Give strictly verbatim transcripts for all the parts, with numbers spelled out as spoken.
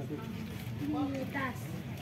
Komunitas.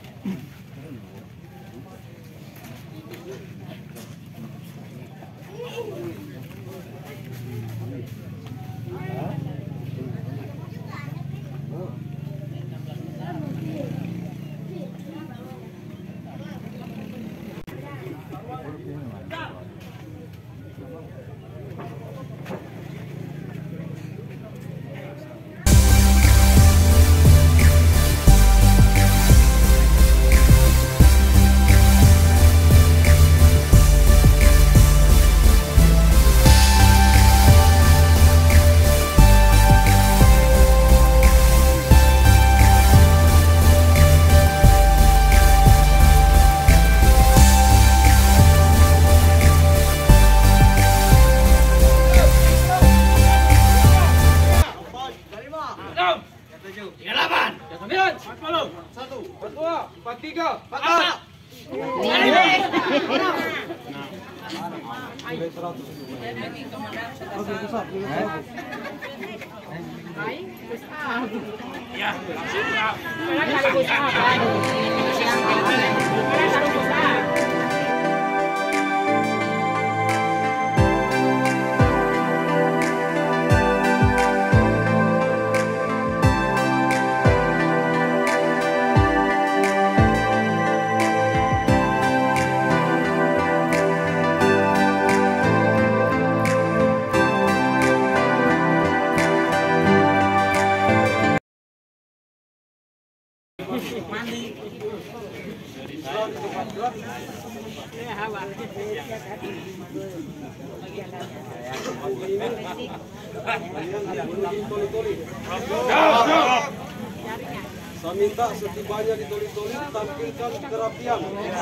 Saya minta setibanya di toli-toli tampilkan kerapian.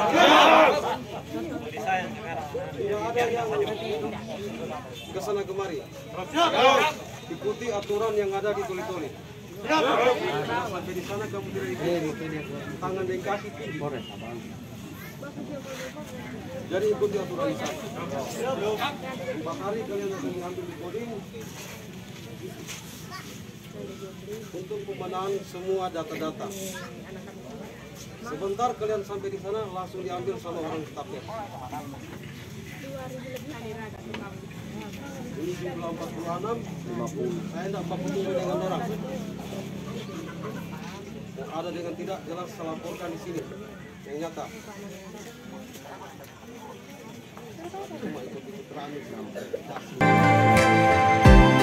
Tidak ada yang kesana kemari. Ikuti aturan yang ada di toli-toli. Sampai di sana kamu tidak ikuti. Tangan dan kaki tinggi. Jadi ikuti aturan di sana. Empat hari kalian akan diambil di Kodim untuk pemenahan semua data-data. Sebentar kalian sampai di sana langsung diambil sama orang stafnya. Ini jumlah empat puluh enam, lima puluh. Saya tidak bertemu dengan orang. Yang ada dengan tidak jelas saya laporkan di sini. Yang nyata. Cuma ikuti keterangan sampai.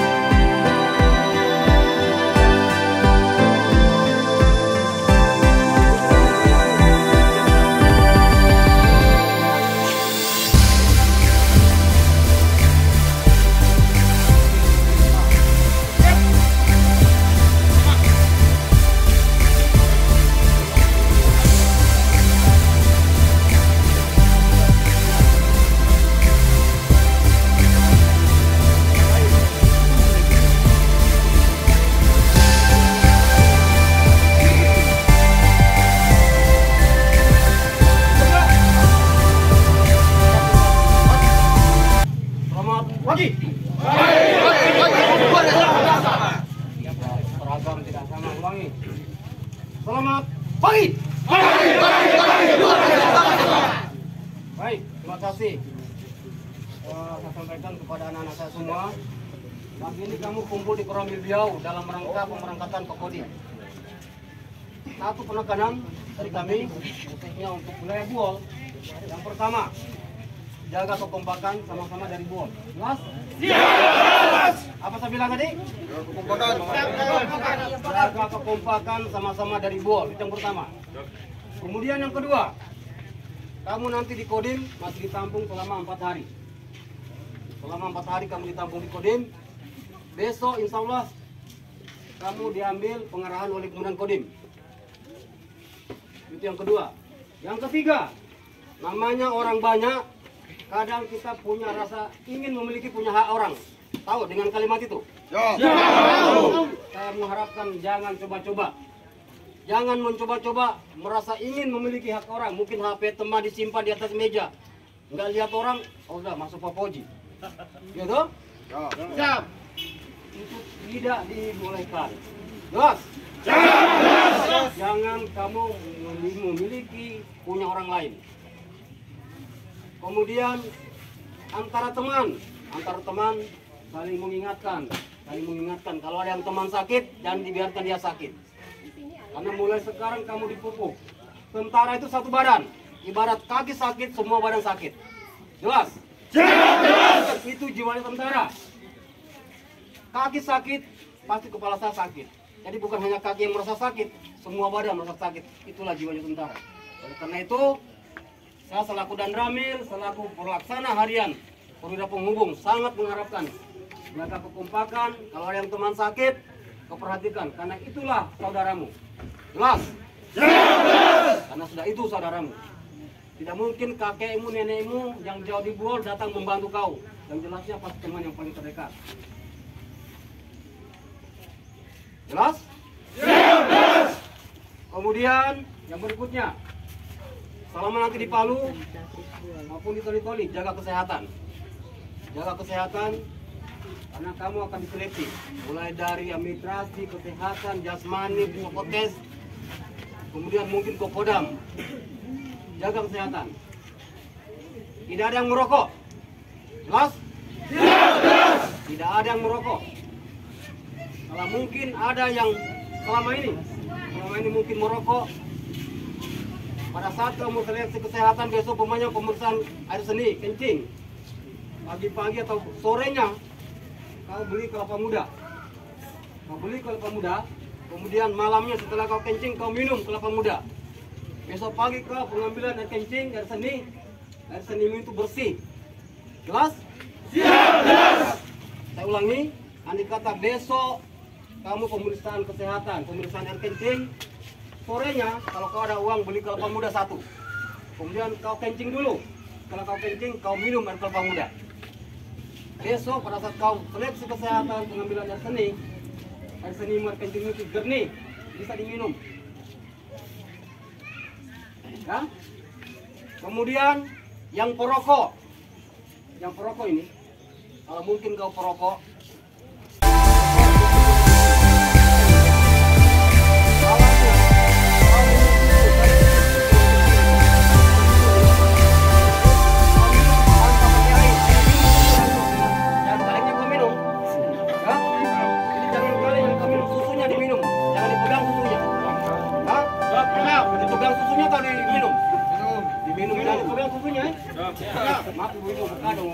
Selamat pagi. Baik, terima kasih. Uh, saya sampaikan kepada anak-anak saya semua. Pagi ini kamu kumpul di Koramil Biau dalam rangka pemberangkatan ke Kodim. Satu penekanan dari kami, khususnya untuk wilayah Buol. Yang pertama, jaga kekompakan sama-sama dari Buol. Jelas? Yes! Apa saya bilang tadi? Kekompakan. Jaga kekompakan sama-sama dari Buol. Itu yang pertama. Kemudian yang kedua, kamu nanti di Kodim masih ditampung selama empat hari. Selama empat hari kamu ditampung di Kodim. Besok insya Allah kamu diambil pengarahan oleh Komandan Kodim. Itu yang kedua. Yang ketiga, namanya orang banyak. Kadang kita punya rasa ingin memiliki punya hak orang. Tahu dengan kalimat itu? Ya. Ya. Saya mengharapkan jangan coba-coba. Jangan mencoba-coba merasa ingin memiliki hak orang. Mungkin H P teman disimpan di atas meja. Nggak lihat orang, oh udah masuk Papoji. Gitu? Ya. Siap. Itu tidak dibolehkan. Jelas? Jelas. jangan kamu memiliki punya orang lain. Kemudian antara teman, antara teman saling mengingatkan, saling mengingatkan kalau ada yang teman sakit, jangan dibiarkan dia sakit. Karena mulai sekarang kamu dipupuk. Tentara itu satu badan, ibarat kaki sakit, semua badan sakit. Jelas? Jelas. Itu jiwanya tentara. Kaki sakit, pasti kepala saya sakit. Jadi bukan hanya kaki yang merasa sakit, semua badan merasa sakit. Itulah jiwanya tentara. Oleh karena itu, saya selaku Danramil, selaku pelaksana harian perwira penghubung sangat mengharapkan jaga kekompakan. Kalau ada yang teman sakit, kau perhatikan, karena itulah saudaramu. Jelas? Jelas. Karena sudah itu saudaramu. Tidak mungkin kakekmu, nenekmu yang jauh di Buol datang membantu kau. Yang jelasnya pasti teman yang paling terdekat. Jelas? Jelas. Kemudian yang berikutnya, selama nanti di Palu maupun di Toli-Toli, jaga kesehatan. Jaga kesehatan karena kamu akan diseleksi. Mulai dari administrasi, kesehatan, jasmani, psikotes, kemudian mungkin Kopodam. Jaga kesehatan. Tidak ada yang merokok. Jelas? Jelas. Tidak ada yang merokok. Kalau mungkin ada yang selama ini, selama ini mungkin merokok, pada saat kamu seleksi kesehatan besok pemanya pemeriksaan air seni, kencing, pagi-pagi atau sorenya, kau beli kelapa muda. Kau beli kelapa muda, kemudian malamnya setelah kau kencing, kau minum kelapa muda. Besok pagi kau pengambilan air kencing, air seni, air seni itu bersih. Jelas? Siap, jelas. Saya ulangi, andai kata besok kamu pemeriksaan kesehatan, pemeriksaan air kencing, sorenya kalau kau ada uang beli kelapa muda satu, kemudian kau kencing dulu. Kalau kau kencing, kau minum air kelapa muda. Besok pada saat kau seleksi kesehatan, pengambilan air seni, air seni air kencing itu jernih, bisa diminum. Ya? Kemudian yang perokok, yang perokok ini, kalau mungkin kau perokok, maaf ibu itu berkado.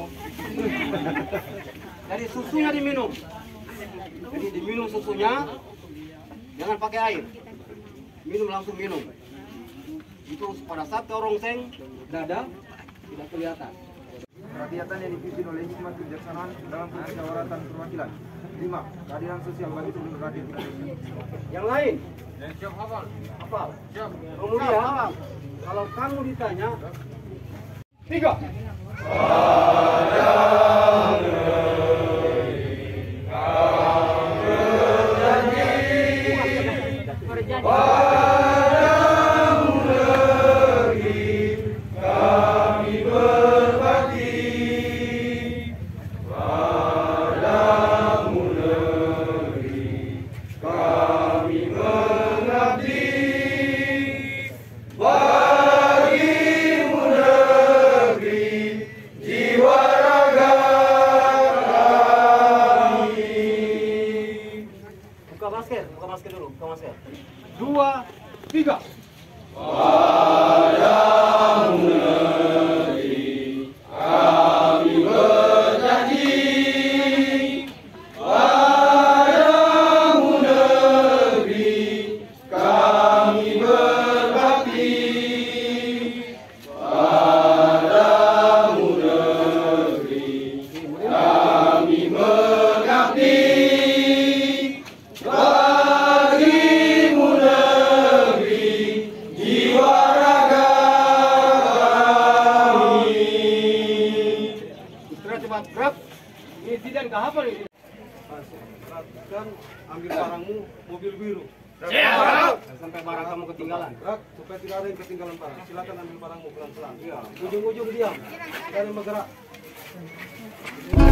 Jadi susunya diminum. Jadi diminum susunya, jangan pakai air. Minum langsung minum. Itu pada saat kau rongseng dada tidak kelihatan. Kegiatan yang dipimpin oleh Hikmat Kebijaksanaan dalam Permusyawaratan Perwakilan. Lima, keadilan sosial bagi seluruh rakyat Indonesia. Yang lain? Siap hafal. Hafal. Kemudian kalau kamu ditanya, tiga. Dua, tiga. Padamu negeri kami berjanji, padamu negeri kami berbakti, padamu negeri kami mengabdi. Grab, ini tidak apa nih? Perhatikan, ambil barangmu, mobil biru. Siap. Sampai barang kamu ketinggalan. Rak, supaya tidak ada yang ketinggalan barang. Silakan ambil barangmu pelan-pelan. Iya. Ujung-ujung diam. Jangan bergerak.